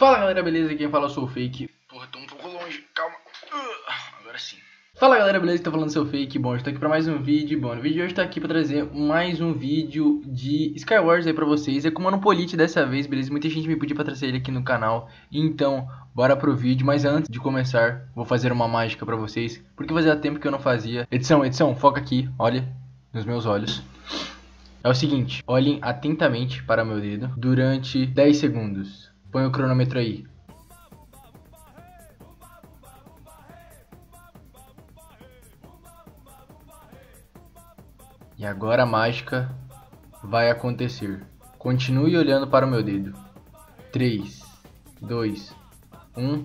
Fala galera, beleza? Quem fala eu sou o Fake. Porra, tô um pouco longe, calma. Agora sim. Fala galera, beleza? Tá falando seu Fake. Bom, eu tô aqui pra mais um vídeo. Bom, no vídeo de hoje tá aqui pra trazer mais um vídeo de Skywars aí pra vocês. É com o Mano Polite dessa vez, beleza? Muita gente me pediu pra trazer ele aqui no canal. Então, bora pro vídeo. Mas antes de começar, vou fazer uma mágica pra vocês, porque fazia tempo que eu não fazia. Edição, foca aqui, olha nos meus olhos. É o seguinte, olhem atentamente para meu dedo durante 10 segundos. Põe o cronômetro aí. E agora a mágica vai acontecer. Continue olhando para o meu dedo. 3, 2, 1...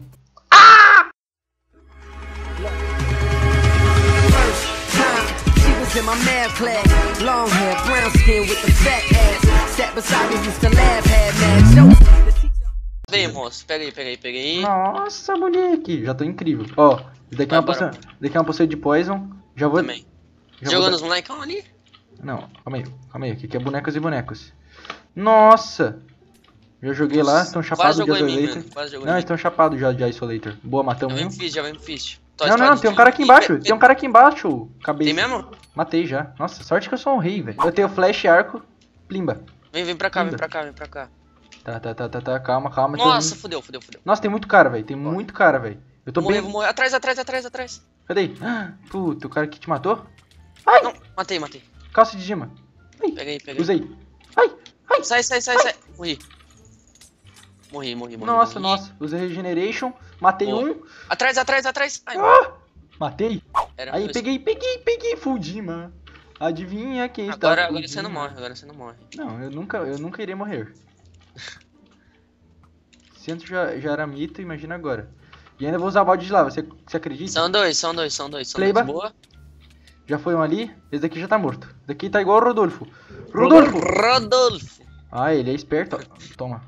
In my man class, long hair, brown skin with the fat ass. Sat beside me, used to laugh, had mad jokes. Vem, moço, pega aí. Nossa, moleque, já tô incrível. Ó, isso daqui é uma poção de poison. Já vou. Também. Jogando os molecão ali? Não, calma aí. Aqui é bonecos e bonecos. Nossa! Já joguei lá, estão chapados de Isolator. Não, estão chapados já de Isolator. Boa, matamos um. Já vem Fist. Não, tem um cara aqui embaixo. Tem um cara aqui embaixo, cabeça. Tem mesmo? Matei já. Nossa, sorte que eu sou um rei, velho. Eu tenho flash e arco. Plimba. Vem pra cá, Plimba. vem pra cá. Tá. Calma. Nossa, fudeu. Nossa, tem muito cara, velho. Eu tô bem... Morrer. Atrás. Cadê? Puta, o cara que te matou? Ai! Não, matei. Calça de gema. Ai. Peguei. Usei. Ai. Sai. Morri. Nossa. Usei Regeneration. Matei um. Atrás. Ai, matei. Aí, peguei. Full mano. Adivinha quem está Agora você não morre. Não, eu nunca irei morrer. Se antes já era mito, imagina agora. E ainda vou usar balde de lava, você acredita? São dois. Playba. Boa. Já foi um ali, esse daqui já tá morto. Esse daqui tá igual o Rodolfo. Rodolfo. Ah, ele é esperto. Toma.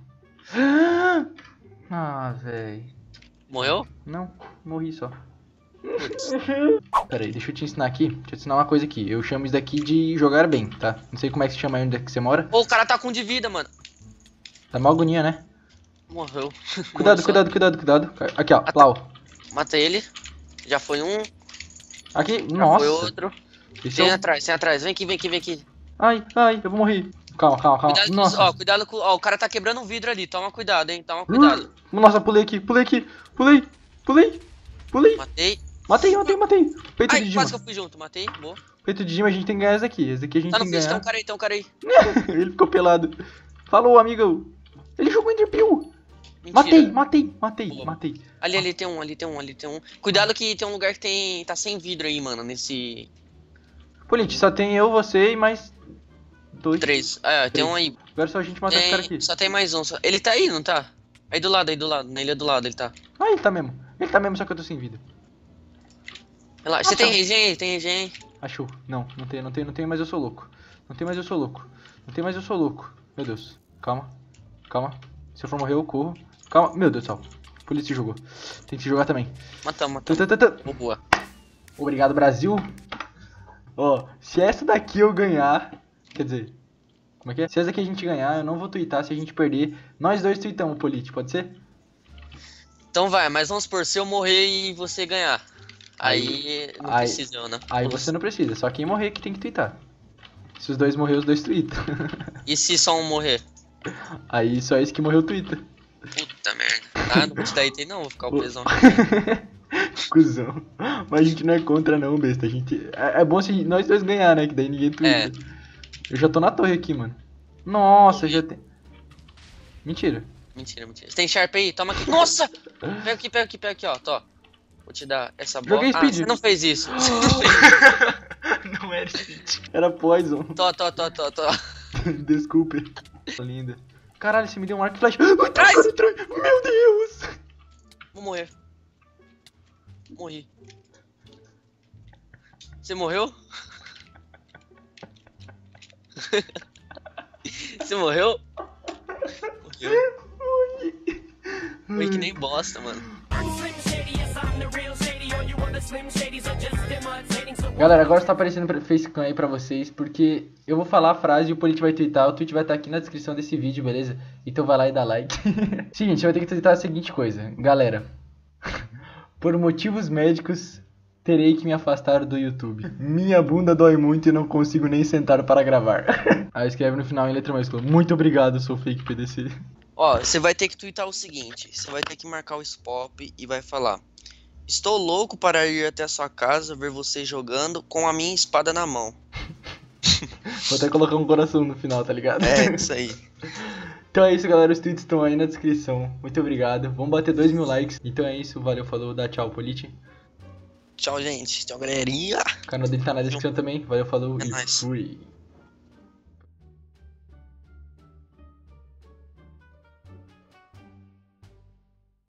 Ah, véi. Morreu? Não, morri só. Pera aí, deixa eu te ensinar aqui. Deixa eu te ensinar uma coisa aqui. Eu chamo isso daqui de jogar bem, tá? Não sei como é que se chama aí onde é que você mora. Pô, o cara tá com um de vida, mano. Tá mal agonia, né? Morreu. Cuidado. Aqui, ó, Plau. Matei ele. Já foi um. Aqui, Já nossa. foi outro. Sem atrás. Vem aqui. Ai, eu vou morrer. Calma. Cuidado, Nossa. ó, cuidado com... Ó, o cara tá quebrando um vidro ali. Toma cuidado, hein. Cuidado. Nossa, pulei aqui. Matei. Peito Ai, de quase Dima. que eu fui junto. Matei, boa. Peito de Dima, a gente tem que ganhar esse aqui. Esse aqui a gente Tá tem no que vídeo, ganhar. tem um cara aí. Ele ficou pelado. Falou, amigo. Ele jogou Enderpeel. Mentira. Matei. Ali tem um. Cuidado que tem um lugar que tá sem vidro aí, mano, nesse... Polite, só tem eu, você e mais... 2. 3. Tem um aí. Agora só a gente matar esse cara aqui. Só tem mais um. Ele tá aí, não tá? Aí do lado. Na ilha do lado ele tá. Ah, ele tá mesmo, só que eu tô sem vida. Relaxa. Você tem regen? Achou. Não tem, mas eu sou louco. Meu Deus. Calma. Se eu for morrer, eu corro. Calma. Meu Deus do céu. Polícia jogou. Tem que se jogar também. Matamos. Boa. Obrigado, Brasil. Ó, se essa daqui eu ganhar... Quer dizer... Como é que é? Se essa daqui a gente ganhar, eu não vou twittar. Se a gente perder, nós dois tweetamos, Polite. Pode ser? Então vai, mas vamos supor, se eu morrer e você ganhar. Aí não precisa, né? Aí você não precisa. Só quem morrer que tem que twittar. Se os dois morrer, os dois tweetam. E se só um morrer? Aí só esse que morreu twita. Puta merda. Ah, não vou te dar item não, vou ficar o pesão. Cusão. Mas a gente não é contra não, besta. A gente... É bom se nós dois ganhar, né? Que daí ninguém twita. Eu já tô na torre aqui, mano. Nossa, já tem... Mentira. Você tem Sharp aí? Toma aqui. Nossa! Pega aqui, ó. Tô. Vou te dar essa bola. Joguei speed. Você não fez isso. Não era speed. Era poison. Tô. Desculpe. Linda. Caralho, você me deu um arco flash. Atrás! Meu Deus! Vou morrer. Morri. Você morreu? Você morreu? Foi que nem bosta, mano. Galera, agora está aparecendo facecam aí pra vocês, porque eu vou falar a frase e o Polite vai twittar. O tweet vai estar aqui na descrição desse vídeo, beleza? Então vai lá e dá like. Seguinte, eu vou ter que twittar a seguinte coisa. Galera, por motivos médicos, terei que me afastar do YouTube. Minha bunda dói muito e não consigo nem sentar para gravar. Aí escreve no final em letra maiúscula: muito obrigado, sou fake PDC. Ó, você vai ter que twittar o seguinte. Você vai ter que marcar o Spop e vai falar: estou louco para ir até a sua casa ver você jogando com a minha espada na mão. Vou até colocar um coração no final, tá ligado? É, isso aí. Então é isso, galera. Os tweets estão aí na descrição. Muito obrigado. Vamos bater 2.000 likes. Então é isso. Valeu, falou. Dá tchau, Polite. Tchau, gente. Tchau, galerinha. O canal dele tá na descrição também. Valeu, falou É e nóis. fui.